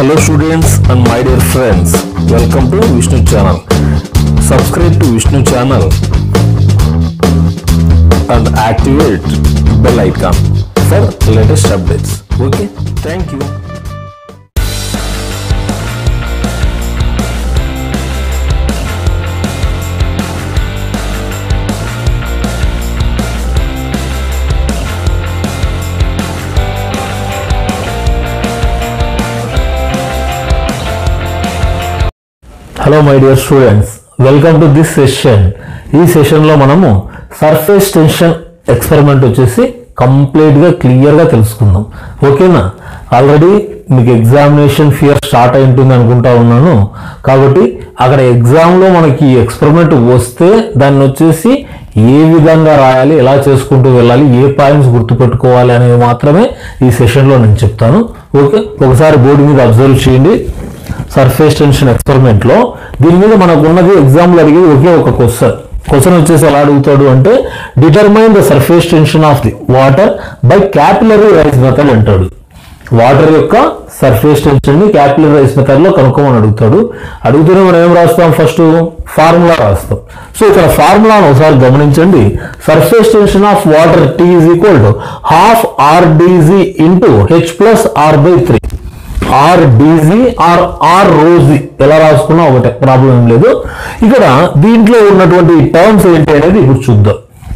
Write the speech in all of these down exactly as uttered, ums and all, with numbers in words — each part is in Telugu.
Hello students and my dear friends, welcome to Vishnu channel. Subscribe to Vishnu channel and activate bell icon for latest updates. Okay, thank you. Hello my dear students, welcome to this session. ఈ సెషన్ లో మనము సర్ఫేస్ టెన్షన్ ఎక్స్పెరిమెంట్ వచ్చేసి కంప్లీట్ గా క్లియర్ గా తెలుసుకుందాం. ఓకేనా? ఆల్రెడీ మీకు ఎగ్జామినేషన్ ఫియర్ స్టార్ట్ అయి ఉంటుంది అనుకుంటా ఉన్నాను. కాబట్టి అక్కడ ఎగ్జామ్ లో మనకి ఈ ఎక్స్పెరిమెంట్ వస్తే దాన్ని వచ్చేసి ఏ విధంగా రాయాలి, ఎలా చేసుకుంటూ వెళ్ళాలి, ఏ పాయింట్స్ గుర్తుపెట్టుకోవాలి అనేవి మాత్రమే ఈ సెషన్ లో నేను చెప్తాను. ఓకే, ఒకసారి బోర్డు మీద అబ్జర్వ్ చేయండి. సర్ఫేస్ టెన్షన్ ఎక్స్పెరిమెంట్ లో దీని మీద మనకు ఉన్నది ఎగ్జామ్ లో అడిగేది ఒకే ఒక క్వశ్చన్. క్వశ్చన్ వచ్చేసి ఎలా అడుగుతాడు అంటే determine the surface tension of the water by capillary rise method అంటాడు. వాటర్ యొక్క సర్ఫేస్ టెన్షన్ ని క్యాపిలరీ రైజ్ మెథడ్ లో కనుక్కోమని అడుగుతాడు. అడుగుతూనే మనం ఏం రాస్తాం? ఫస్ట్ ఫార్ములా రాస్తాం. సో ఇక్కడ ఫార్ములాను ఒకసారి గమనించండి. Surface tension of water T is equal to half r d g into h plus r by three. R d g or r rho g ఎలా రాసుకున్నా ఒకటే, ప్రాబ్లం ఏం లేదు. ఇక్కడ దీంట్లో ఉన్నటువంటి టర్మ్స్ ఏంటి అనేది ఇప్పుడు చూద్దాం.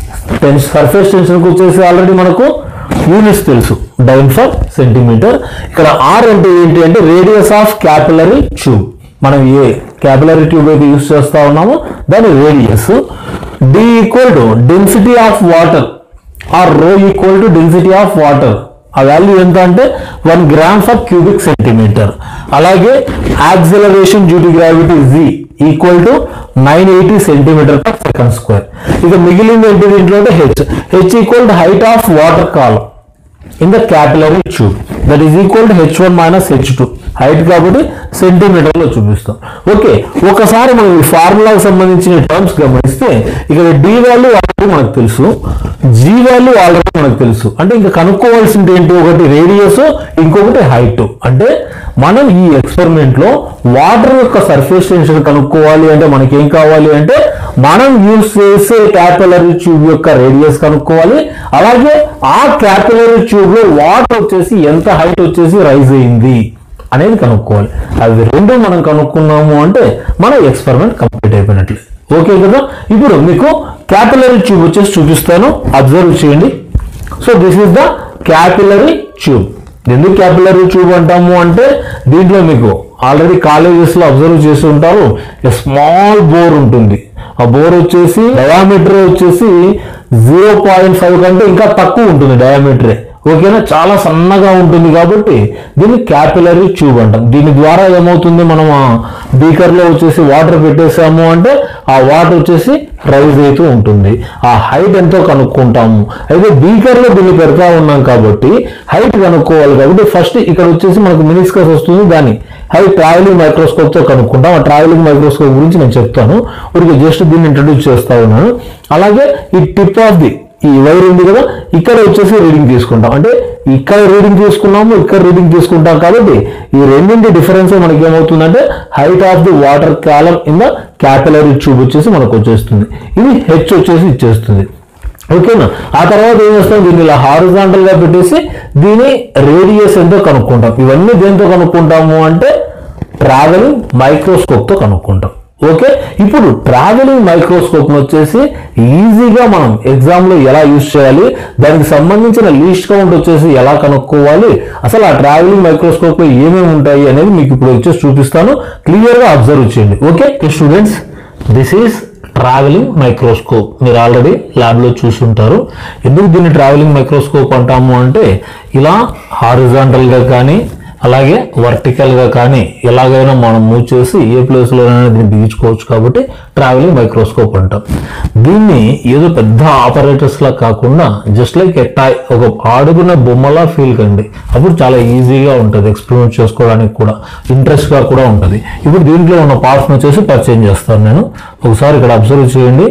సర్ఫేస్ టెన్షన్ వచ్చేసి ఆల్రెడీ మనకు యూనిట్స్ తెలుసు, డైన్ ఫర్ సెంటీమీటర్. ఇక్కడ ఆర్ అంటే ఏంటి అంటే రేడియస్ ఆఫ్ క్యాపిలరీ ట్యూబ్. మనం ఏ క్యాపిలరీ ట్యూబ్ అయితే యూజ్ చేస్తా ఉన్నామో దాని radius. D equal to density of water or rho equal to density of water. ఆ వాల్యూ ఎంత అంటే one gram per cubic centimeter. అలాగే acceleration due to gravity g equal to nine eighty centimeter per second square. ఇక మిగిలింది ఏంటి దీంట్లో అంటే h. H equal to height of water column in the capillary tube, that is equal to h one minus h two. Height కాబట్టి సెంటీమీటర్ లో చూపిస్తాం. ఓకే, ఒకసారి మనం ఈ ఫార్ములాకి సంబంధించిన టర్మ్స్ గమనిస్తే ఇక్కడ డి వాల్యూ ఆల్రెడీ మనకు తెలుసు, జీ వాల్యూ ఆల్రెడీ మనకు తెలుసు. అంటే ఇంకా కనుక్కోవాల్సింది ఏంటి? ఒకటి రేడియస్, ఇంకొకటి హైట్. అంటే మనం ఈ ఎక్స్పెరిమెంట్ లో వాటర్ యొక్క సర్ఫేస్ టెన్షన్ కనుక్కోవాలి అంటే మనకి ఏం కావాలి అంటే మనం యూజ్ చేసే క్యాపిలరీ ట్యూబ్ యొక్క రేడియస్ కనుక్కోవాలి. అలాగే ఆ క్యాపిలరీ ట్యూబ్ లో వాటర్ వచ్చేసి ఎంత హైట్ వచ్చేసి రైజ్ అయింది అనేది కనుక్కోవాలి. అవి రెండు మనం కనుక్కున్నాము అంటే మన ఎక్స్పెరిమెంట్ కంప్లీట్ అయిపోయినట్లే. ఓకే కదా? ఇప్పుడు మీకు క్యాపిలరీ ట్యూబ్ వచ్చేసి చూపిస్తాను, అబ్జర్వ్ చేయండి. So this is the capillary tube. ఎందుకు క్యాపిలరీ ట్యూబ్ అంటాము అంటే దీంట్లో మీకు ఆల్రెడీ కాలేజెస్ లో అబ్జర్వ్ చేసి ఉంటారు, స్మాల్ బోర్ ఉంటుంది. ఆ బోర్ వచ్చేసి డయామీటర్ వచ్చేసి జీరో పాయింట్ ఫైవ్ కంటే ఇంకా తక్కువ ఉంటుంది డయామీటరే. ఓకేనా? చాలా సన్నగా ఉంటుంది కాబట్టి దీన్ని క్యాపిలరీ ట్యూబ్ అంటాం. దీని ద్వారా ఏమవుతుంది, మనం బీకర్ లో వచ్చేసి వాటర్ పెట్టేసాము అంటే ఆ వాటర్ వచ్చేసి రైజ్ అవుతూ ఉంటుంది. ఆ హైట్ ఎంతో కనుక్కుంటాము. అయితే బీకర్ లో దీన్ని పెడతా ఉన్నాం కాబట్టి హైట్ కనుక్కోవాలి. కాబట్టి ఫస్ట్ ఇక్కడ వచ్చేసి మనకు మినిస్కస్ వస్తుంది, దాన్ని హైట్ ట్రావెలింగ్ మైక్రోస్కోప్ తో కనుక్కుంటాం. ఆ ట్రావెలింగ్ మైక్రోస్కోప్ గురించి నేను చెప్తాను, ఊరికి జస్ట్ దీన్ని ఇంట్రడ్యూస్ చేస్తా ఉన్నాను. అలాగే ఈ టిప్ ఆఫ్ ది ఈ వైర్ ఉంది కదా, ఇక్కడ వచ్చేసి రీడింగ్ తీసుకుంటాం. అంటే ఇక్కడ రీడింగ్ తీసుకున్నాము, ఇక్కడ రీడింగ్ తీసుకుంటాం. కాబట్టి ఈ రెండింటి డిఫరెన్స్ మనకి ఏమవుతుందంటే height of the water column in the capillary tube వచ్చేసి మనకు వచ్చేస్తుంది. ఇది హెచ్ వచ్చేసి ఇచ్చేస్తుంది. ఓకేనా? ఆ తర్వాత ఏం చేస్తాం, దీన్ని ఇలా హారిజాంటల్ గా పెట్టేసి దీని రేడియస్ ఎంతో కనుక్కుంటాం. ఇవన్నీ దేంతో కనుక్కుంటాము అంటే ట్రావెలింగ్ మైక్రోస్కోప్ తో కనుక్కుంటాం. ఓకే, ఇప్పుడు ట్రావెలింగ్ మైక్రోస్కోప్ వచ్చేసి ఈజీగా మనం ఎగ్జామ్ లో ఎలా యూజ్ చేయాలి, దానికి సంబంధించిన లీస్ట్ కౌంట్ వచ్చేసి ఎలా కనుక్కోవాలి, అసలు ఆ ట్రావెలింగ్ మైక్రోస్కోప్ లో ఏమేమి ఉంటాయి అనేది మీకు ఇప్పుడు వచ్చేసి చూపిస్తాను. క్లియర్ గా అబ్జర్వ్ చేయండి. Okay students, this is traveling microscope. మీరు ఆల్రెడీ ల్యాబ్ లో చూసి ఉంటారు. ఎందుకు దీన్ని ట్రావెలింగ్ మైక్రోస్కోప్ అంటాము అంటే ఇలా హారిజాంటల్ గా కానీ అలాగే వర్టికల్ గా కానీ ఎలాగైనా మనం మూవ్ చేసి ఏ ప్లేస్ లోనైనా దీన్ని బిగించుకోవచ్చు. కాబట్టి ట్రావెలింగ్ మైక్రోస్కోప్ అంటాం. దీన్ని ఏదో పెద్ద ఆపరేటర్స్ లా కాకుండా జస్ట్ లైక్ ఎట్టాయ్ ఒక ఆడుకున్న బొమ్మలా ఫీల్ కండి. అప్పుడు చాలా ఈజీగా ఉంటుంది, ఎక్స్పెరిమెంట్ చేసుకోవడానికి కూడా ఇంట్రెస్ట్ గా కూడా ఉంటుంది. ఇప్పుడు దీంట్లో ఉన్న పార్ట్స్ వచ్చేసి పరిచయం చేస్తాను నేను. ఒకసారి ఇక్కడ అబ్జర్వ్ చేయండి.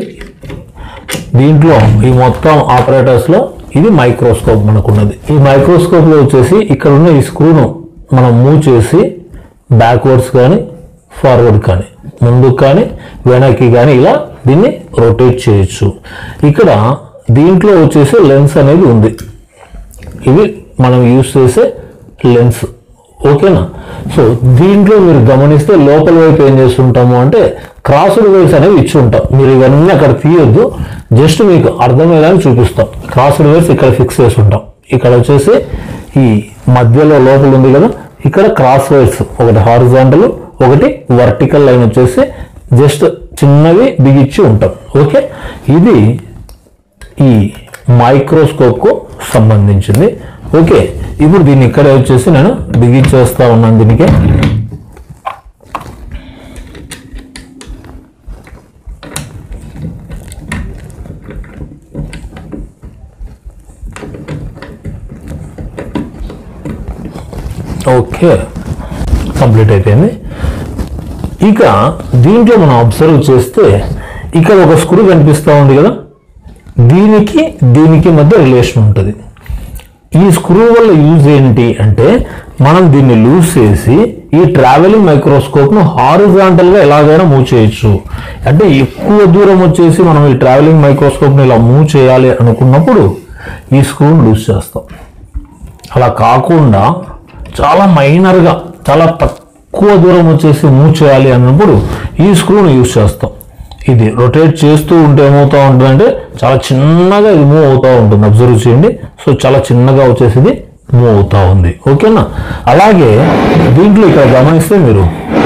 దీంట్లో ఈ మొత్తం ఆపరేటర్స్ లో ఇది మైక్రోస్కోప్ మనకున్నది. ఈ మైక్రోస్కోప్ లో వచ్చేసి ఇక్కడ ఉన్న ఈ స్క్రూను మనం మూవ్ చేసి బ్యాక్వర్డ్స్ కానీ ఫార్వర్డ్ కానీ ముందుకు కానీ వెనక్కి కానీ ఇలా దీన్ని రొటేట్ చేయొచ్చు. ఇక్కడ దీంట్లో వచ్చేసి లెన్స్ అనేది ఉంది. ఇవి మనం యూస్ చేసే లెన్స్. ఓకేనా? సో దీంట్లో మీరు గమనిస్తే లోపల వైపు ఏం చేస్తుంటాము అంటే క్రాస్డ్ వైర్స్ అనేవి ఇచ్చి ఉంటాం. మీరు ఇవన్నీ అక్కడ తీయొద్దు, జస్ట్ మీకు అర్థమయ్యేలాగా చూపిస్తాం. క్రాస్డ్ వైర్స్ ఇక్కడ ఫిక్స్ చేసి ఉంటాం. ఇక్కడ వచ్చేసి ఈ మధ్యలో లోపల ఉంది కదా, ఇక్కడ క్రాస్ వైర్స్ ఒకటి హారిజాంటల్ ఒకటి వర్టికల్ లైన్ వచ్చేసి జస్ట్ చిన్నవి బిగిచ్చి ఉంటాం. ఓకే, ఇది ఈ మైక్రోస్కోప్కు సంబంధించింది. ఓకే, ఇప్పుడు దీన్ని ఇక్కడే వచ్చేసి నేను బిగించేస్తా ఉన్నాను. దీనికి ఓకే కంప్లీట్ అయిపోయింది. ఇక దీంట్లో మనం అబ్జర్వ్ చేస్తే ఇక్కడ ఒక స్క్రూ కనిపిస్తూ ఉంది కదా, దీనికి దీనికి మధ్య రిలేషన్ ఉంటుంది. ఈ స్క్రూ వల్ల యూజ్ ఏంటి అంటే మనం దీన్ని లూజ్ చేసి ఈ ట్రావెలింగ్ మైక్రోస్కోప్ను హారిజాంటల్గా ఎలాగైనా మూవ్ చేయొచ్చు. అంటే ఎక్కువ దూరం వచ్చేసి మనం ఈ ట్రావెలింగ్ మైక్రోస్కోప్ని ఇలా మూవ్ చేయాలి అనుకున్నప్పుడు ఈ స్క్రూని లూజ్ చేస్తాం. అలా కాకుండా చాలా మైనర్గా చాలా తక్కువ దూరం వచ్చేసి మూవ్ చేయాలి అన్నప్పుడు ఈ స్క్రూని యూజ్ చేస్తాం. ఇది రొటేట్ చేస్తూ ఉంటే ఏమవుతూ ఉంటుందంటే చాలా చిన్నగా ఇది మూవ్ అవుతూ ఉంటుంది. అబ్జర్వ్ చేయండి. సో చాలా చిన్నగా వచ్చేసి ఇది మూవ్ అవుతూ ఉంది. ఓకేనా? అలాగే దీంట్లో ఇక్కడ గమనిస్తే మీరు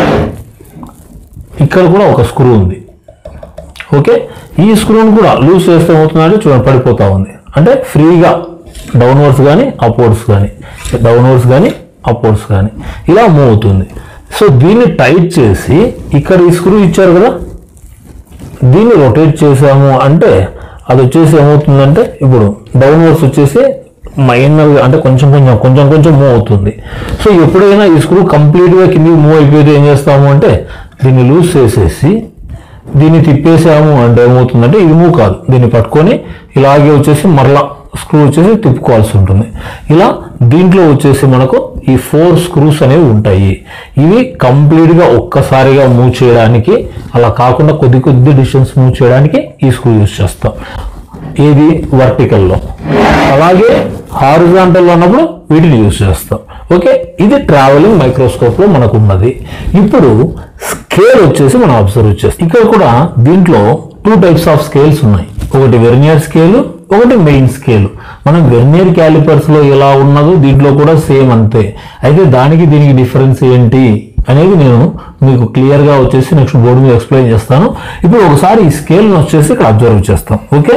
ఇక్కడ కూడా ఒక స్క్రూ ఉంది. ఓకే, ఈ స్క్రూని కూడా లూజ్ చేస్తే ఏమవుతుందంటే చూడండి పడిపోతూ ఉంది. అంటే ఫ్రీగా డౌన్వర్డ్స్ కానీ అప్వర్డ్స్ కానీ డౌన్వర్డ్స్ కానీ అప్వర్డ్స్ కానీ ఇలా మూవ్ అవుతుంది. సో దీన్ని టైట్ చేసి ఇక్కడ ఈ స్క్రూ ఇచ్చారు కదా, దీన్ని రొటేట్ చేసాము అంటే అది వచ్చేసి ఏమవుతుందంటే ఇప్పుడు డౌన్వర్డ్స్ వచ్చేసి మైనర్గా అంటే కొంచెం కొంచెం కొంచెం కొంచెం మూవ్ అవుతుంది. సో ఎప్పుడైనా ఈ స్క్రూ కంప్లీట్గా కిందికి మూవ్ అయిపోతే ఏం చేస్తాము అంటే దీన్ని లూజ్ చేసేసి దీన్ని తిప్పేసాము అంటే ఏమవుతుందంటే ఇది మూవ్ కాదు, దీన్ని పట్టుకొని ఇలాగే వచ్చేసి మరలా స్క్రూ వచ్చేసి తిప్పుకోవాల్సి ఉంటుంది. ఇలా దీంట్లో వచ్చేసి మనకు ఈ ఫోర్ స్క్రూస్ అనేవి ఉంటాయి. ఇవి కంప్లీట్గా ఒక్కసారిగా మూవ్ చేయడానికి, అలా కాకుండా కొద్ది కొద్ది డిస్టెన్స్ మూవ్ చేయడానికి ఈ స్క్రూ యూజ్ చేస్తాం. ఏది వర్టికల్లో, అలాగే హారిజాంటల్లో ఉన్నప్పుడు వీటిని యూజ్ చేస్తాం. ఓకే, ఇది ట్రావెలింగ్ మైక్రోస్కోప్లో మనకు ఉన్నది. ఇప్పుడు స్కేల్ వచ్చేసి మనం అబ్జర్వ్ చేస్తాం. ఇక్కడ కూడా దీంట్లో టూ టైప్స్ ఆఫ్ స్కేల్స్ ఉన్నాయి. ఒకటి వెర్నియర్ స్కేలు, ఒకటి మెయిన్ స్కేలు. మనం వెర్నియర్ క్యాలిపర్స్లో ఎలా ఉన్నదో దీంట్లో కూడా సేమ్ అంతే. అయితే దానికి దీనికి డిఫరెన్స్ ఏంటి అనేది నేను మీకు క్లియర్గా వచ్చేసి నెక్స్ట్ బోర్డు మీద ఎక్స్ప్లెయిన్ చేస్తాను. ఇప్పుడు ఒకసారి ఈ స్కేల్ని వచ్చేసి ఇక్కడ అబ్జర్వ్ చేస్తాం. ఓకే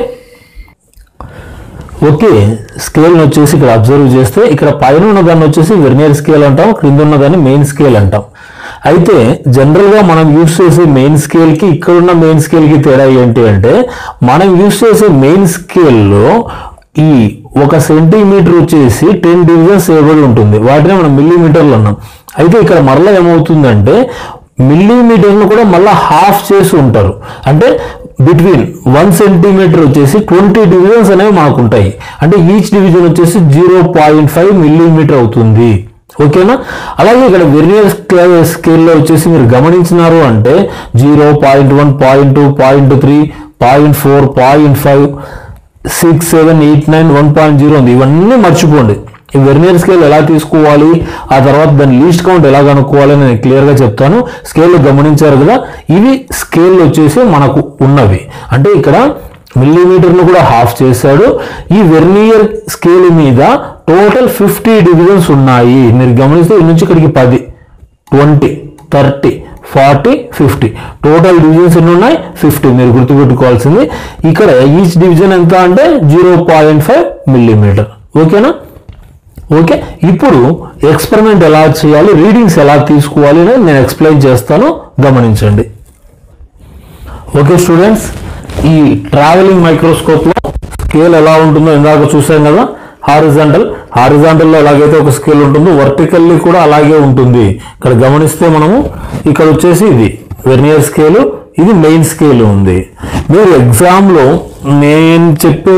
ఓకే స్కేల్ని వచ్చేసి ఇక్కడ అబ్జర్వ్ చేస్తే ఇక్కడ పైన ఉన్న దాన్ని వచ్చేసి వెర్నియర్ స్కేల్ అంటాం, క్రింద ఉన్న దాన్ని మెయిన్ స్కేల్ అంటాం. అయితే జనరల్గా మనం యూజ్ చేసే మెయిన్ స్కేల్కి ఇక్కడున్న మెయిన్ స్కేల్కి తేడా ఏంటి అంటే మనం యూజ్ చేసే మెయిన్ స్కేల్లో ఈ ఒక సెంటీమీటర్ వచ్చేసి టెన్ డివిజన్స్ వేయబడి ఉంటుంది. వాటిని మనం మిల్లీమీటర్లు అన్నాం. అయితే ఇక్కడ మరలా ఏమవుతుందంటే మిల్లీమీటర్ను కూడా మళ్ళీ హాఫ్ చేసి ఉంటారు. అంటే బిట్వీన్ వన్ సెంటీమీటర్ వచ్చేసి ట్వంటీ డివిజన్స్ అనేవి మనకు ఉంటాయి. అంటే ఈచ్ డివిజన్ వచ్చేసి జీరో పాయింట్ ఫైవ్ మిల్లీమీటర్ అవుతుంది. ఓకేనా? అలాగే ఇక్కడ వెర్నియర్ స్కేల్లో వచ్చేసి మీరు గమనించినారు అంటే zero point one point two point three point four point five six seven eight nine one point zero ఉంది. ఇవన్నీ మర్చిపోండి. ఈ వెర్నియర్ స్కేల్ ఎలా తీసుకోవాలి, ఆ తర్వాత దాని లీస్ట్ కౌంట్ ఎలా కనుక్కోవాలి నేను క్లియర్గా చెప్తాను. స్కేల్ గమనించారు కదా, ఇవి స్కేల్ వచ్చేసి మనకు ఉన్నవి. అంటే ఇక్కడ మిల్లీమీటర్ను కూడా హాఫ్ చేశాడు. ఈ వెర్నియర్ స్కేల్ మీద టోటల్ ఫిఫ్టీ డివిజన్స్ ఉన్నాయి. మీరు గమనిస్తే ఈ నుంచి ఇక్కడికి పది, twenty, thirty, forty, fifty total divisions ఎన్ని ఉన్నాయి? ఫిఫ్టీ. మీరు గుర్తుపెట్టుకోవాల్సింది ఇక్కడ ఈచ్ డివిజన్ ఎంత అంటే జీరో పాయింట్ ఫైవ్ మిల్లీమీటర్. ఓకేనా? ఓకే, ఇప్పుడు ఎక్స్పెరిమెంట్ ఎలా చేయాలి, రీడింగ్స్ ఎలా తీసుకోవాలి అని నేను ఎక్స్ప్లెయిన్ చేస్తాను, గమనించండి. ఓకే స్టూడెంట్స్, ఈ ట్రావెలింగ్ మైక్రోస్కోప్లో స్కేల్ ఎలా ఉంటుందో ఇందాక చూసాం కదా. హారిజాంటల్ హారిజాంటల్లో ఎలాగైతే ఒక స్కేల్ ఉంటుందో వర్టికల్లీ కూడా అలాగే ఉంటుంది. ఇక్కడ గమనిస్తే మనము ఇక్కడ వచ్చేసి ఇది వెర్నియర్ స్కేలు, ఇది మెయిన్ స్కేల్ ఉంది. మీరు ఎగ్జామ్లో నేను చెప్పే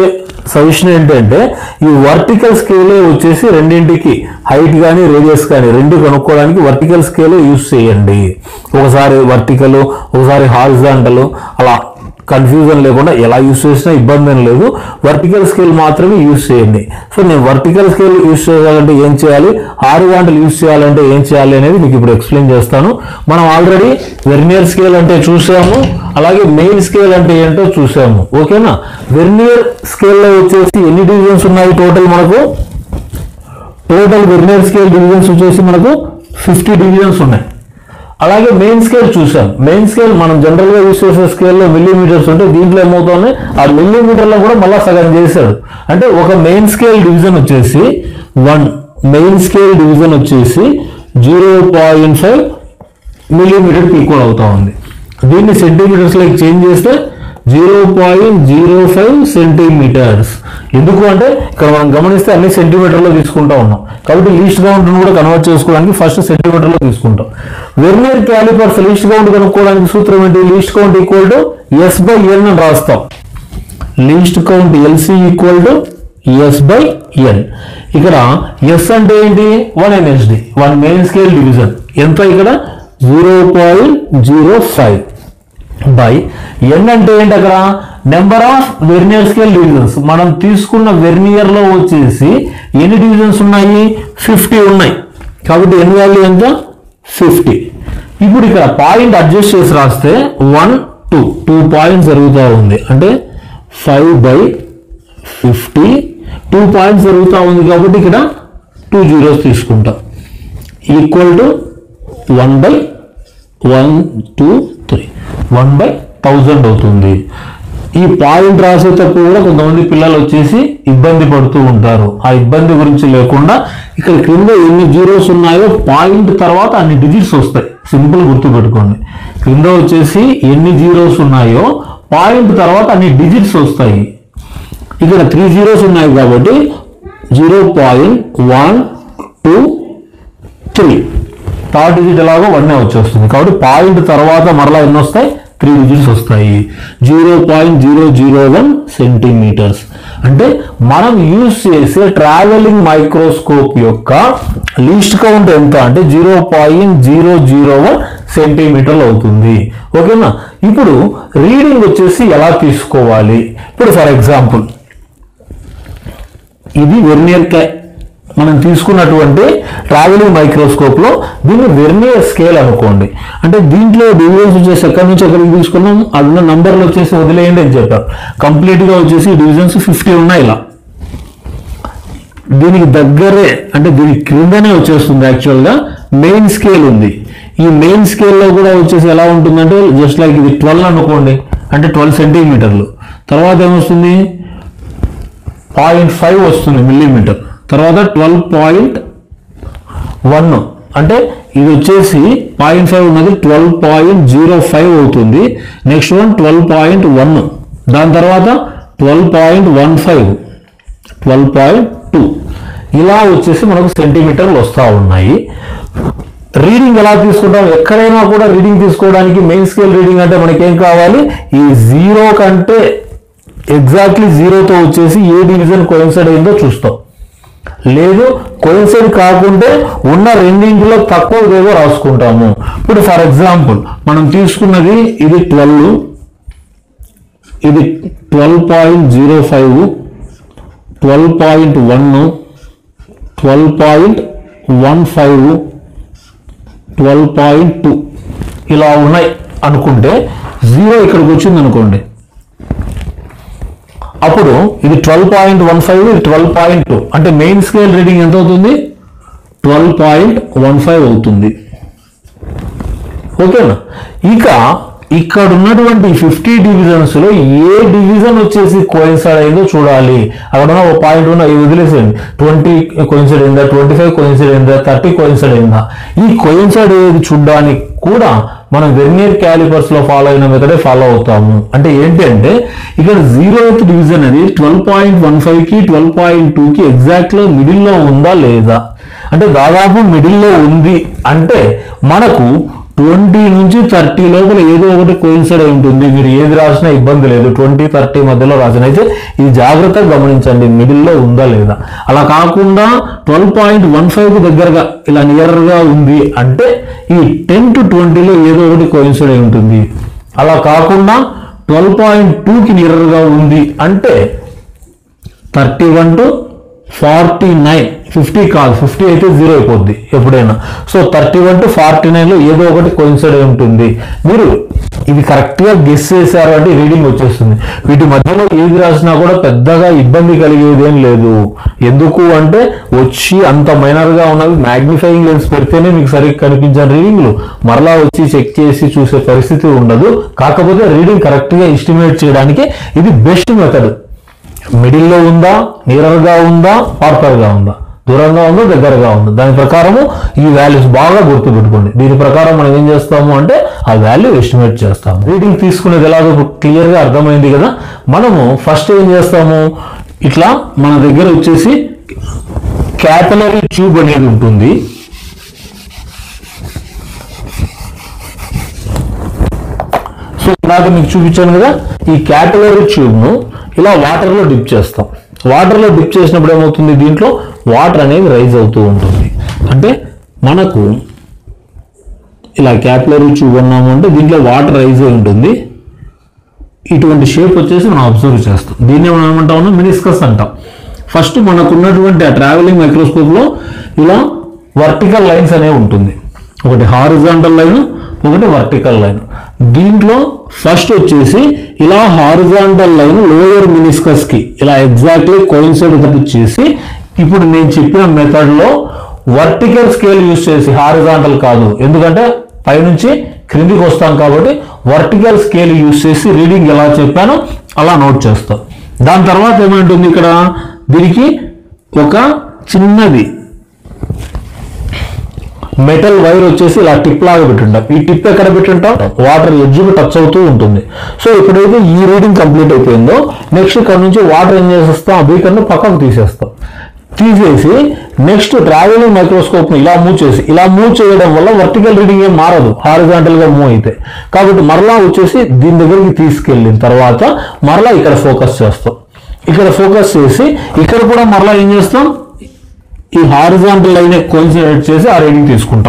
సజెషన్ ఏంటంటే ఈ వర్టికల్ స్కేలే వచ్చేసి రెండింటికి హైట్ కానీ రేడియస్ కానీ రెండు కనుక్కోవడానికి వర్టికల్ స్కేలే యూజ్ చేయండి. ఒకసారి వర్టికల్ ఒకసారి హారిజాంటల్ అలా కన్ఫ్యూజన్ లేకుండా ఎలా యూజ్ చేసినా ఇబ్బంది ఏం లేదు. వర్టికల్ స్కేల్ మాత్రమే యూజ్ చేయండి. సో నేను వర్టికల్ స్కేల్ యూజ్ చేయాలంటే ఏం చేయాలి, హారిజాంటల్ యూజ్ చేయాలంటే ఏం చేయాలి అనేది మీకు ఇప్పుడు ఎక్స్ప్లెయిన్ చేస్తాను. మనం ఆల్రెడీ వెర్నియర్ స్కేల్ అంటే చూసాము, అలాగే మెయిన్ స్కేల్ అంటే ఏంటో చూసాము. ఓకేనా. వెర్నియర్ స్కేల్లో వచ్చేసి ఎన్ని డివిజన్స్ ఉన్నాయి టోటల్ మనకు? టోటల్ వెర్నియర్ స్కేల్ డివిజన్స్ వచ్చేసి మనకు ఫిఫ్టీ డివిజన్స్ ఉన్నాయి. అలాగే మెయిన్ స్కేల్ చూసాం. మెయిన్ స్కేల్ మనం జనరల్ గా యూజ్ చేసే స్కేల్లో మిల్లీమీటర్స్ ఉంటే దీంట్లో ఏమవుతుంది, ఆ మిల్లీమీటర్లో కూడా మళ్ళీ సగం చేశాడు. అంటే ఒక మెయిన్ స్కేల్ డివిజన్ వచ్చేసి వన్ మెయిన్ స్కేల్ డివిజన్ వచ్చేసి జీరో పాయింట్ ఫైవ్ మిల్లీమీటర్కి ఈక్వల్ అవుతా ఉంది. దీన్ని సెంటీమీటర్స్ లైక్ చేంజ్ చేస్తే zero point zero five centimeters. ఎందుకు అంటే ఇక్కడ మనం గమనిస్తే అన్ని సెంటీమీటర్లో తీసుకుంటా ఉన్నాం కాబట్టి లీస్ట్ కౌంట్ కూడా కన్వర్ట్ చేసుకోవడానికి ఫస్ట్ సెంటీమీటర్లో తీసుకుంటాం. వెర్నియర్ క్యాలిపర్స్ లీస్ట్ కౌంట్ కనుక్కోవడానికి సూత్రం ఏంటి? Least count equal to S by N అని రాస్తాం. Least count LC equal to S by N. ఇక్కడ ఎస్ అంటే ఏంటి? One MSD, one main scale division. ఎంత ఇక్కడ? Zero point zero five by N అంటే ఏంటి? అక్కడ number of vernier scale divisions. మనం తీసుకున్న వెర్నియర్ లో వచ్చేసి ఎన్ని డివిజన్స్ ఉన్నాయి? ఫిఫ్టీ ఉన్నాయి. కాబట్టి ఎన్ వాల్యూ ఎంత? ఫిఫ్టీ. ఇప్పుడు ఇక్కడ పాయింట్ అడ్జస్ట్ చేసి రాస్తే వన్ టూ టూ పాయింట్స్ జరుగుతూ ఉంది. అంటే five by fifty two points జరుగుతూ ఉంది కాబట్టి ఇక్కడ టూ జీరోస్ తీసుకుంటాం. Equal to one by one two three one by thousand అవుతుంది. ఈ పాయింట్ రాసేటప్పుడు కూడా కొంతమంది పిల్లలు వచ్చేసి ఇబ్బంది పడుతూ ఉంటారు. ఆ ఇబ్బంది గురించి లేకుండా ఇక్కడ క్రింద ఎన్ని జీరోస్ ఉన్నాయో పాయింట్ తర్వాత అన్ని డిజిట్స్ వస్తాయి. సింపుల్ గుర్తుపెట్టుకోండి. క్రింద వచ్చేసి ఎన్ని జీరోస్ ఉన్నాయో పాయింట్ తర్వాత అన్ని డిజిట్స్ వస్తాయి. ఇక్కడ త్రీ జీరోస్ ఉన్నాయి కాబట్టి zero point one two three third digit ఎలాగో వన్నే వచ్చేస్తుంది. కాబట్టి పాయింట్ తర్వాత మరలా ఎన్ని వస్తాయి? త్రీ డిజిట్స్ వస్తాయి. Zero point zero zero one centimeters. అంటే మనం యూజ్ చేసే ట్రావెలింగ్ మైక్రోస్కోప్ యొక్క లీస్ట్ కౌంట్ ఎంత అంటే zero point zero zero one సెంటీమీటర్లు అవుతుంది. ఓకేనా. ఇప్పుడు రీడింగ్ వచ్చేసి ఎలా తీసుకోవాలి? ఇప్పుడు ఫర్ ఎగ్జాంపుల్ ఇది వెర్నియర్ క్యా మనం తీసుకున్నటువంటి ట్రావెలింగ్ మైక్రోస్కోప్ లో దీన్ని వెర్నియర్ స్కేల్ అనుకోండి. అంటే దీంట్లో డివిజన్స్ వచ్చేసి ఎక్కడి నుంచి ఎక్కడికి తీసుకున్నాం, అందులో నంబర్లు వచ్చేసి వదిలేయండి అని చెప్పారు. కంప్లీట్ గా వచ్చేసి డివిజన్స్ ఫిఫ్టీ ఉన్నాయి. ఇలా దీనికి దగ్గరే అంటే దీనికి క్రిందనే వచ్చేస్తుంది. యాక్చువల్ గా మెయిన్ స్కేల్ ఉంది. ఈ మెయిన్ స్కేల్ లో కూడా వచ్చేసి ఎలా ఉంటుందంటే జస్ట్ లైక్ ఇది ట్వెల్వ్ అనుకోండి, అంటే ట్వెల్వ్ సెంటీమీటర్లు. తర్వాత ఏమొస్తుంది? పాయింట్ ఫైవ్ వస్తుంది మిల్లీమీటర్. తర్వాత ట్వెల్వ్ పాయింట్ వన్ అంటే ఇది వచ్చేసి పాయింట్ ఫైవ్ ఉన్నది ట్వెల్వ్ పాయింట్ జీరో ఫైవ్ అవుతుంది. Next one twelve point one, దాని తర్వాత twelve point one five, twelve point two, ఇలా వచ్చేసి మనకు సెంటీమీటర్లు వస్తూ ఉన్నాయి. రీడింగ్ ఎలా తీసుకుంటాం? ఎక్కడైనా కూడా రీడింగ్ తీసుకోవడానికి మెయిన్ స్కేల్ రీడింగ్ అంటే మనకేం కావాలి? ఈ జీరో కంటే ఎగ్జాక్ట్లీ జీరోతో వచ్చేసి ఏ డివిజన్ కోయిన్సైడ్ అయిందో చూస్తాం. లేదు కోయిన్సైడ్ కాకుంటే ఉన్న రెండింటిలో తక్కువ ఏదో రాసుకుంటాము. ఇప్పుడు ఫర్ ఎగ్జాంపుల్ మనం తీసుకున్నది ఇది ట్వెల్వ్, ఇది twelve point zero five, twelve point one, twelve point one five, twelve point two ఇలా ఉన్నాయి అనుకుంటే జీరో ఇక్కడికి వచ్చింది అనుకోండి, అప్పుడు ఇది ట్వెల్వ్ పాయింట్ వన్ ఫైవ్, ఇది ట్వెల్వ్ పాయింట్ టూ, అంటే మెయిన్ స్కేల్ రీడింగ్ ఎంత అవుతుంది? ట్వెల్వ్ పాయింట్ వన్ ఫైవ్ అవుతుంది. ఓకేనా. ఇక ఇక్కడ ఉన్నటువంటి ఫిఫ్టీ డివిజన్స్ లో ఏ డివిజన్ వచ్చేసి కోయిన్సైడ్ అయిందో చూడాలి. అక్కడ ఉన్న ఒక పాయింట్ ఉన్న వదిలేసేయండి. ట్వంటీ కోయిన్సైడ్ అయిందా, ట్వంటీ ఫైవ్ కోయిన్సైడ్ అయిందా, థర్టీ కోయిన్సైడ్ అయిందా? ఈ కోయిన్సైడ్ ఏది చూడడానికి కూడా మనం వెర్నియర్ క్యాలిపర్స్ లో ఫాలో అయిన మెథడే ఫాలో అవుతాము. అంటే ఏంటి అంటే ఇక్కడ జీరోత్ డివిజన్ అనేది ట్వెల్వ్ పాయింట్ వన్ ఫైవ్ కి ట్వెల్వ్ పాయింట్ టూ కి ఎగ్జాక్ట్ లో మిడిల్ లో ఉందా లేదా? అంటే దాదాపు మిడిల్ లో ఉంది అంటే మనకు ట్వంటీ నుంచి థర్టీ లోపల ఏదో ఒకటి కోయిన్సైడ్ అయి ఉంటుంది. మీరు ఏది రాసినా ఇబ్బంది లేదు. ట్వంటీ థర్టీ మధ్యలో రాసిన అయితే ఇది జాగ్రత్తగా గమనించండి, మిడిల్లో ఉందా లేదా. అలా కాకుండా ట్వెల్వ్ పాయింట్ వన్ ఫైవ్ దగ్గరగా ఇలా నియర్గా ఉంది అంటే ఈ టెన్ టు ట్వంటీలో ఏదో ఒకటి కోయిన్సైడ్ అయి ఉంటుంది. అలా కాకుండా ట్వెల్వ్ పాయింట్ టూకి నియర్గా ఉంది అంటే thirty one to forty nine fifty కాదు, ఫిఫ్టీ అయితే జీరో అయిపోద్ది ఎప్పుడైనా. So thirty one to forty నైన్లో ఏదో ఒకటి కోయిన్సైడ్ అయి ఉంటుంది. మీరు ఇది కరెక్ట్గా గెస్ చేశారు అంటే రీడింగ్ వచ్చేస్తుంది. వీటి మధ్యలో ఏది రాసినా కూడా పెద్దగా ఇబ్బంది కలిగేదేం లేదు. ఎందుకు అంటే వచ్చి అంత మైనర్గా ఉన్నది మ్యాగ్నిఫైయింగ్ లెన్స్ పెడితేనే మీకు సరిగ్గా కనిపించిన రీడింగ్లు మరలా వచ్చి చెక్ చేసి చూసే పరిస్థితి ఉండదు. కాకపోతే రీడింగ్ కరెక్ట్గా ఎస్టిమేట్ చేయడానికి ఇది బెస్ట్ మెథడ్. మిడిల్లో ఉందా, నియర్గా ఉందా, ఫార్ఫర్గా ఉందా, దూరంగా ఉందా, దగ్గరగా ఉందా, దాని ప్రకారము ఈ వాల్యూస్ బాగా గుర్తుపెట్టుకోండి. దీని ప్రకారం మనం ఏం చేస్తాము అంటే ఆ వాల్యూ ఎస్టిమేట్ చేస్తాము. రీడింగ్ తీసుకునేది ఎలాగో క్లియర్గా అర్థమైంది కదా. మనము ఫస్ట్ ఏం చేస్తాము, ఇట్లా మన దగ్గర వచ్చేసి క్యాపిలరీ ట్యూబ్ అనేది ఉంటుంది. సో ఇందాక మీకు చూపించాను కదా, ఈ క్యాపిలరీ ట్యూబ్ను ఇలా వాటర్లో డిప్ చేస్తాం. వాటర్లో డిప్ చేసినప్పుడు ఏమవుతుంది, దీంట్లో వాటర్ అనేది రైజ్ అవుతూ ఉంటుంది. అంటే మనకు ఇలా క్యాపిలరీ ట్యూబ్ అన్నాము అంటే దీంట్లో వాటర్ రైజ్ అయి ఉంటుంది. ఇటువంటి షేప్ వచ్చేసి మనం అబ్జర్వ్ చేస్తాం. దీన్ని మనం ఏమంటాం, మినిస్కస్ అంటాం. ఫస్ట్ మనకున్నటువంటి ఆ ట్రావెలింగ్ మైక్రోస్కోప్లో ఇలా వర్టికల్ లైన్స్ అనేవి ఉంటుంది. ఒకటి హారిజాంటల్ లైన్, ఒకటి వర్టికల్ లైన్. దీంట్లో ఫస్ట్ వచ్చేసి ఇలా హారిజాంటల్ లైన్ లోయర్ మినిస్కస్ కి ఇలా ఎగ్జాక్ట్లీ కోయిన్సైడ్ చేసి, ఇప్పుడు నేను చెప్పిన మెథడ్ లో వర్టికల్ స్కేల్ యూజ్ చేసి, హారిజాంటల్ కాదు ఎందుకంటే పైనుంచి క్రిందికి వస్తాం కాబట్టి వర్టికల్ స్కేల్ యూజ్ చేసి రీడింగ్ ఎలా చెప్పానో అలా నోట్ చేస్తాం. దాని తర్వాత ఏమంటుంది, ఇక్కడ దీనికి ఒక చిన్నది మెటల్ వైర్ వచ్చేసి ఇలా టిప్ లాగా పెట్టుంటాం. ఈ టిప్ ఎక్కడ పెట్టుంటాం, వాటర్ ఎడ్జ్కి టచ్ అవుతూ ఉంటుంది. సో ఇప్పుడైతే ఈ రీడింగ్ కంప్లీట్ అయిపోయిందో, నెక్స్ట్ ఇక్కడ నుంచి వాటర్ ఏం చేసేస్తాం, ఆ బీకర్ను పక్కకు తీసేస్తాం. తీసేసి నెక్స్ట్ ట్రావెలింగ్ మైక్రోస్కోప్ ని ఇలా మూవ్ చేసి, ఇలా మూవ్ చేయడం వల్ల వర్టికల్ రీడింగ్ ఏం మారదు, హారిజాంటల్ గా మూవ్ అయితే. కాబట్టి మరలా వచ్చేసి దీని దగ్గరికి తీసుకెళ్ళిన తర్వాత మరలా ఇక్కడ ఫోకస్ చేస్తాం. ఇక్కడ ఫోకస్ చేసి ఇక్కడ కూడా మరలా ఏం చేస్తాం, ఈ హారిజాంటల్ లైన్ కోయిన్సైడ్ చేసి ఆ రీడింగ్ తీసుకుంటాం.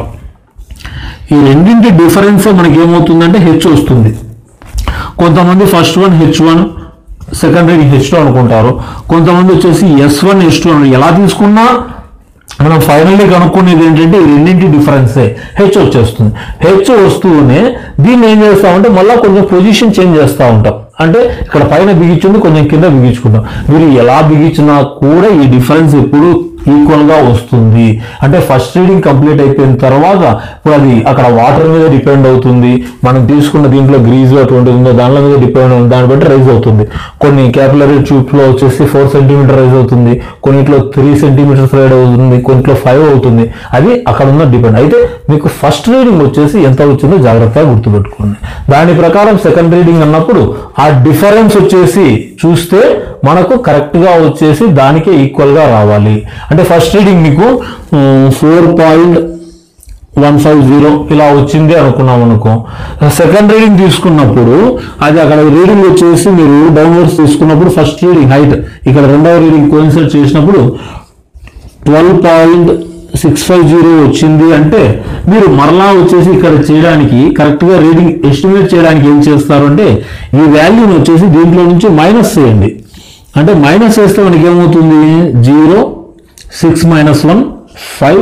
ఈ రెండింటి డిఫరెన్స్ మనకి ఏమవుతుందంటే హెచ్ వస్తుంది. కొంతమంది first one h one, second reading h two అనుకుంటారు. కొంతమంది వచ్చేసి ఎస్ వన్ హెచ్ టూ అని. ఎలా తీసుకున్నా మనం ఫైనల్లీ కనుక్కునేది ఏంటంటే ఈ రెండింటి డిఫరెన్సే, హెచ్ వచ్చేస్తుంది. హెచ్ వస్తూనే దీన్ని ఏం చేస్తామంటే మళ్ళీ కొంచెం పొజిషన్ చేంజ్ చేస్తూ ఉంటాం. అంటే ఇక్కడ పైన బిగించుంది, కొంచెం కింద బిగించుకుంటాం. మీరు ఎలా బిగించినా కూడా ఈ డిఫరెన్స్ ఎప్పుడు ఈక్వల్ గా వస్తుంది. అంటే ఫస్ట్ రీడింగ్ కంప్లీట్ అయిపోయిన తర్వాత ఇప్పుడు అది అక్కడ వాటర్ మీద డిపెండ్ అవుతుంది. మనం తీసుకున్న దీంట్లో గ్రీజ్ అటువంటి ఉందో దానిలో మీద డిపెండ్ అవుతుంది. దాన్ని బట్టి రైజ్ అవుతుంది. కొన్ని క్యాపిలరీ ట్యూబ్ లో వచ్చేసి ఫోర్ సెంటీమీటర్ రైజ్ అవుతుంది, కొన్నిట్లో త్రీ సెంటీమీటర్స్ రైడ్ అవుతుంది, కొన్నిట్లో ఫైవ్ అవుతుంది. అది అక్కడ ఉన్న డిపెండ్. అయితే మీకు ఫస్ట్ రీడింగ్ వచ్చేసి ఎంత వచ్చిందో జాగ్రత్తగా గుర్తుపెట్టుకోండి. దాని ప్రకారం సెకండ్ రీడింగ్ అన్నప్పుడు ఆ డిఫరెన్స్ వచ్చేసి చూస్తే మనకు కరెక్ట్ గా వచ్చేసి దానికే ఈక్వల్ గా రావాలి. అంటే ఫస్ట్ రీడింగ్ మీకు four point one five zero ఇలా వచ్చింది అనుకున్నాం అనుకో. సెకండ్ రీడింగ్ తీసుకున్నప్పుడు అది అక్కడ రీడింగ్ వచ్చేసి మీరు డౌన్వర్డ్స్ తీసుకున్నప్పుడు ఫస్ట్ రీడింగ్ హైట్ ఇక్కడ రెండవ రీడింగ్ కోయిన్సైడ్ చేసినప్పుడు twelve point six five zero వచ్చింది అంటే మీరు మరలా వచ్చేసి ఇక్కడ చేయడానికి కరెక్ట్గా రీడింగ్ ఎస్టిమేట్ చేయడానికి ఏం చేస్తారు అంటే ఈ వాల్యూని వచ్చేసి దీంట్లో నుంచి మైనస్ చేయండి. అంటే మైనస్ చేస్తే మనకి ఏమవుతుంది, zero six minus one five,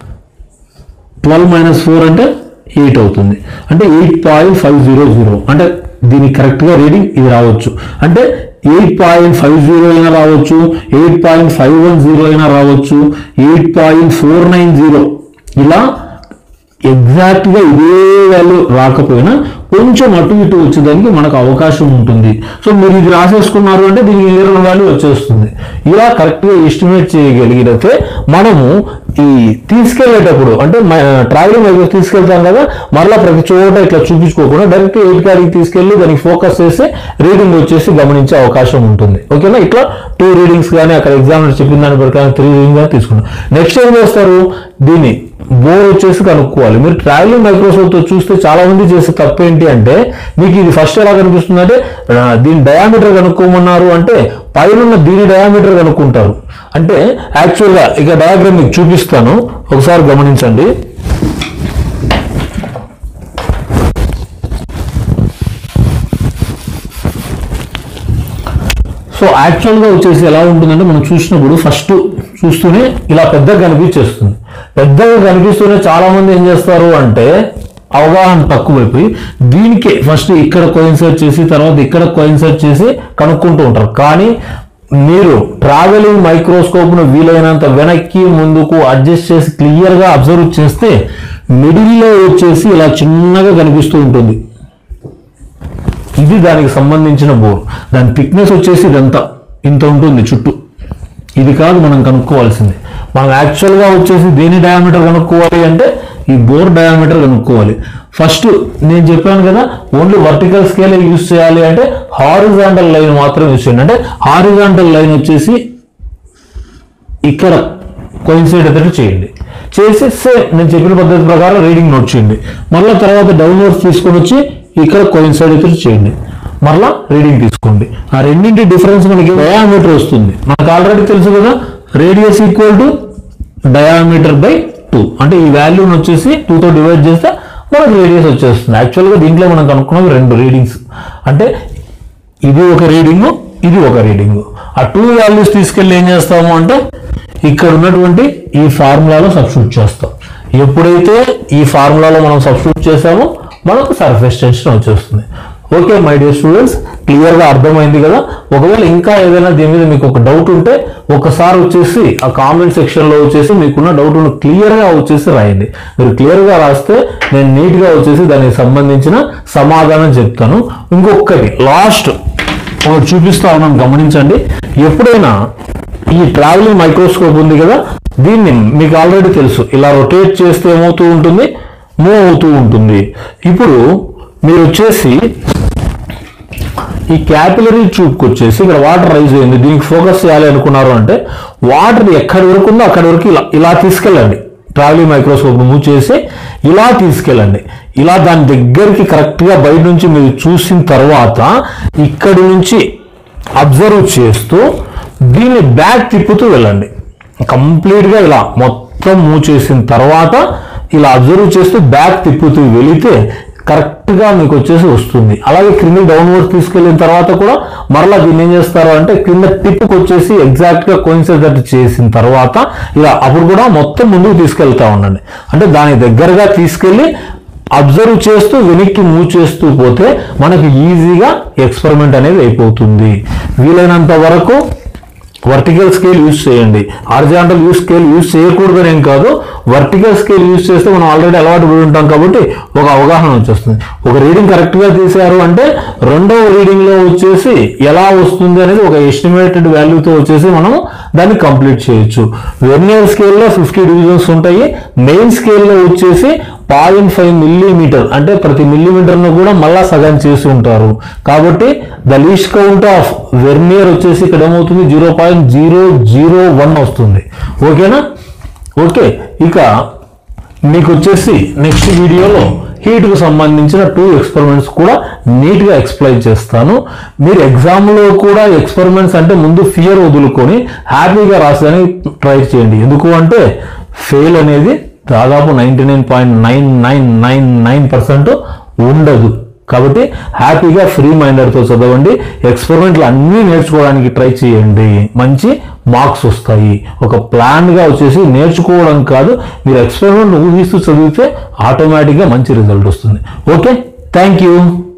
twelve minus four అంటే ఎయిట్ అవుతుంది. అంటే eight point five zero zero అంటే దీనికి కరెక్ట్గా రీడింగ్ ఇది రావచ్చు. అంటే ఎయిట్ పాయింట్ ఫైవ్ జీరో అయినా రావచ్చు, eight point five one zero అయినా రావచ్చు, eight point four nine zero ఇలా ఎగ్జాక్ట్గా ఇదే వాల్యూ రాకపోయినా కొంచెం అటు ఇటు వచ్చేదానికి మనకు అవకాశం ఉంటుంది. సో మీరు ఇది రాసేసుకున్నారు అంటే దీనికి వేరే వాల్యూ వచ్చేస్తుంది. ఇలా కరెక్ట్గా ఎస్టిమేట్ చేయగలిగితే మనము ఈ తీసుకెళ్లేటప్పుడు అంటే ట్రావెలింగ్ వైపు తీసుకెళ్తాం కదా, మరలా ప్రతి చోట ఇట్లా చూపించుకోకుండా డైరెక్ట్ ఎయిట్ కాడికి తీసుకెళ్లి దానికి ఫోకస్ చేసి రీడింగ్ వచ్చేసి గమనించే అవకాశం ఉంటుంది. ఓకేనా, ఇట్లా టూ రీడింగ్స్ కానీ అక్కడ ఎగ్జామినర్ చెప్పిన దాని ప్రకారం త్రీ రీడింగ్ కానీ తీసుకున్నాం. నెక్స్ట్ ఏం చేస్తారు, దీన్ని బోర్ వచ్చేసి కనుక్కోవాలి. మీరు ట్రావెలింగ్ మైక్రోస్కోప్ తో చూస్తే చాలా మంది చేసే తప్పు ఏంటి అంటే, మీకు ఇది ఫస్ట్ ఎలా కనిపిస్తుంది అంటే దీని డయామీటర్ కనుక్కోమన్నారు అంటే పైన దీని డయామీటర్ కనుక్కుంటారు. అంటే యాక్చువల్గా ఇక డయాగ్రామ్ మీకు చూపిస్తాను, ఒకసారి గమనించండి. సో యాక్చువల్గా వచ్చేసి ఎలా ఉంటుందంటే, మనం చూసినప్పుడు ఫస్ట్ చూస్తూనే ఇలా పెద్దగా కనిపించేస్తుంది. పెద్దగా కనిపిస్తూనే చాలా మంది ఏం చేస్తారు అంటే అవగాహన తక్కువైపోయి దీనికే ఫస్ట్ ఇక్కడ కోయిన్సర్ట్ చేసి తర్వాత ఇక్కడ కోయిన్సర్ట్ చేసి కనుక్కుంటూ ఉంటారు. కానీ మీరు ట్రావెలింగ్ మైక్రోస్కోప్ను వీలైనంత వెనక్కి ముందుకు అడ్జస్ట్ చేసి క్లియర్గా అబ్జర్వ్ చేస్తే మిడిల్లో వచ్చేసి ఇలా చిన్నగా కనిపిస్తూ ఉంటుంది. ఇది దానికి సంబంధించిన బోర్. దాని థిక్నెస్ వచ్చేసి ఇదంతా ఇంత ఉంటుంది చుట్టూ. ఇది కాదు మనం కనుక్కోవాల్సింది. మనం యాక్చువల్గా వచ్చేసి దేని డయామీటర్ కనుక్కోవాలి అంటే ఈ బోర్ డయామీటర్ కనుక్కోవాలి. ఫస్ట్ నేను చెప్పాను కదా, ఓన్లీ వర్టికల్ స్కేల్ యూజ్ చేయాలి అంటే హారిజాంటల్ లైన్ మాత్రం యూజ్ చేయండి. అంటే హారిజాంటల్ లైన్ వచ్చేసి ఇక్కడ కోయిన్సైడ్ అయ్యేటట్టు చేయండి. చేసి సేమ్ నేను చెప్పిన పద్ధతి ప్రకారం రీడింగ్ నోట్ చేయండి. మళ్ళీ తర్వాత డౌన్వర్డ్స్ తీసుకొని వచ్చి ఇక్కడ కోయిన్సైడ్ అయితే చేయండి. మరలా రీడింగ్ తీసుకోండి. ఆ రెండింటి డిఫరెన్స్ మనకి డయామీటర్ వస్తుంది. మనకు ఆల్రెడీ తెలుసు కదా, radius equal to diameter by two. అంటే ఈ వాల్యూని వచ్చేసి టూతో డివైడ్ చేస్తే మనకు రేడియస్ వచ్చేస్తుంది. యాక్చువల్గా దీంట్లో మనం కనుక్కున్నది రెండు రీడింగ్స్. అంటే ఇది ఒక రీడింగ్, ఇది ఒక రీడింగ్. ఆ టూ వాల్యూస్ తీసుకెళ్ళి ఏం చేస్తాము అంటే ఇక్కడ ఉన్నటువంటి ఈ ఫార్ములాలో సబ్స్టిట్యూట్ చేస్తాం. ఎప్పుడైతే ఈ ఫార్ములాలో మనం సబ్స్టిట్యూట్ చేసామో మనకు సర్ఫేస్ టెన్షన్ వచ్చేస్తుంది. ఓకే మై డియర్ స్టూడెంట్స్, క్లియర్గా అర్థమైంది కదా. ఒకవేళ ఇంకా ఏదైనా దీని మీద మీకు ఒక డౌట్ ఉంటే ఒకసారి వచ్చేసి ఆ కామెంట్ సెక్షన్లో వచ్చేసి మీకున్న డౌట్ క్లియర్గా వచ్చేసి రాయండి. మీరు క్లియర్గా రాస్తే నేను నీట్గా వచ్చేసి దానికి సంబంధించిన సమాధానం చెప్తాను. ఇంకొకటి లాస్ట్ ఒకటి చూపిస్తా ఉన్నాను, గమనించండి. ఎప్పుడైనా ఈ ట్రావెలింగ్ మైక్రోస్కోప్ ఉంది కదా, దీన్ని మీకు ఆల్రెడీ తెలుసు, ఇలా రొటేట్ చేస్తే ఏమవుతూ ఉంటుంది, మూవ్ అవుతూ ఉంటుంది. ఇప్పుడు మీరు వచ్చేసి ఈ క్యాపిలరీ ట్యూబ్కి వచ్చేసి ఇక్కడ వాటర్ రైజ్ అయింది, దీనికి ఫోకస్ చేయాలి అనుకున్నారు అంటే వాటర్ ఎక్కడి వరకు ఉందో అక్కడి వరకు ఇలా ఇలా తీసుకెళ్ళండి. ట్రావెలింగ్ మైక్రోస్కోప్ మూవ్ చేసి ఇలా తీసుకెళ్ళండి. ఇలా దాని దగ్గరికి కరెక్ట్గా బయట నుంచి మీరు చూసిన తర్వాత ఇక్కడి నుంచి అబ్జర్వ్ చేస్తూ దీన్ని బ్యాక్ తిప్పుతూ వెళ్ళండి. కంప్లీట్గా ఇలా మొత్తం మూవ్ చేసిన తర్వాత ఇలా అబ్జర్వ్ చేస్తూ బ్యాక్ తిప్పుతూ వెళితే కరెక్ట్గా మీకు వచ్చేసి వస్తుంది. అలాగే క్రింద డౌన్వర్డ్ తీసుకెళ్ళిన తర్వాత కూడా మరలా దీన్ని ఏం చేస్తారు అంటే కింద టిప్కి వచ్చేసి ఎగ్జాక్ట్గా కోయిన్సైడ్ చేసిన తర్వాత ఇలా అప్పుడు కూడా మొత్తం ముందుకు తీసుకెళ్తా ఉండండి. అంటే దాని దగ్గరగా తీసుకెళ్ళి అబ్జర్వ్ చేస్తూ వెనక్కి మూవ్ చేస్తూ పోతే మనకి ఈజీగా ఎక్స్పెరిమెంట్ అనేది అయిపోతుంది. వీలైనంత వరకు వర్టికల్ స్కేల్ యూజ్ చేయండి. హారిజాంటల్ యూజ్ స్కేల్ యూజ్ చేయకూడదని ఏం కాదు, వర్టికల్ స్కేల్ యూజ్ చేస్తే మనం ఆల్రెడీ అలవాటు పడి ఉంటాం కాబట్టి ఒక అవగాహన వచ్చేస్తుంది. ఒక రీడింగ్ కరెక్ట్గా తీశారు అంటే రెండవ రీడింగ్లో వచ్చేసి ఎలా వస్తుంది అనేది ఒక ఎస్టిమేటెడ్ వాల్యూతో వచ్చేసి మనం దాన్ని కంప్లీట్ చేయొచ్చు. వెర్నియర్ స్కేల్లో ఫిఫ్టీ డివిజన్స్ ఉంటాయి. మెయిన్ స్కేల్లో వచ్చేసి పాయింట్ ఫైవ్ మిల్లీమీటర్ అంటే ప్రతి మిల్లీమీటర్ను కూడా మళ్ళా సగం చేసి ఉంటారు. కాబట్టి the least count of vernier వచ్చేసి ఇక్కడ ఏమవుతుంది, zero point zero zero one వస్తుంది. ఓకేనా? ఓకే, ఇక మీకు వచ్చేసి నెక్స్ట్ వీడియోలో హీట్కు సంబంధించిన టూ ఎక్స్పెరిమెంట్స్ కూడా నీట్గా ఎక్స్ప్లెయిన్ చేస్తాను. మీరు ఎగ్జామ్లో కూడా ఎక్స్పెరిమెంట్స్ అంటే ముందు ఫియర్ వదులుకొని హ్యాపీగా రాసేదానికి ట్రై చేయండి. ఎందుకు అంటే ఫెయిల్ అనేది దాదాపు ninety nine point nine nine nine nine percent ఉండదు. కాబట్టి హ్యాపీగా ఫ్రీ మైండెడ్తో చదవండి. ఎక్స్పెరిమెంట్లు అన్నీ నేర్చుకోవడానికి ట్రై చేయండి, మంచి మార్క్స్ వస్తాయి. ఒక ప్లాన్గా వచ్చేసి నేర్చుకోవడం కాదు, మీరు ఎక్స్పెరిమెంట్ ఊహిస్తూ చదివితే ఆటోమేటిక్గా మంచి రిజల్ట్ వస్తుంది. Okay, thank you.